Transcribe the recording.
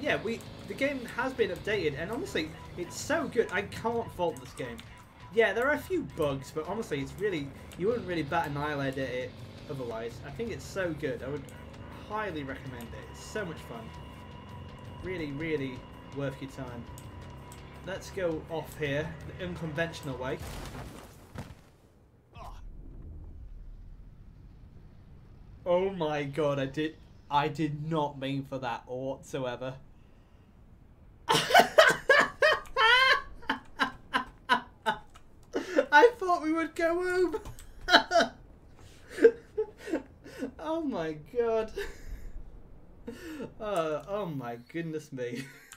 yeah, the game has been updated, and honestly, it's so good. I can't fault this game. Yeah, there are a few bugs, but honestly, it's really, you wouldn't really bat an eyelid at it otherwise. I think it's so good. I would highly recommend it. It's so much fun. Really, really worth your time. Let's go off here the unconventional way. Oh my god, I did not mean for that whatsoever. I thought we would go home. Oh my god. Oh my goodness me.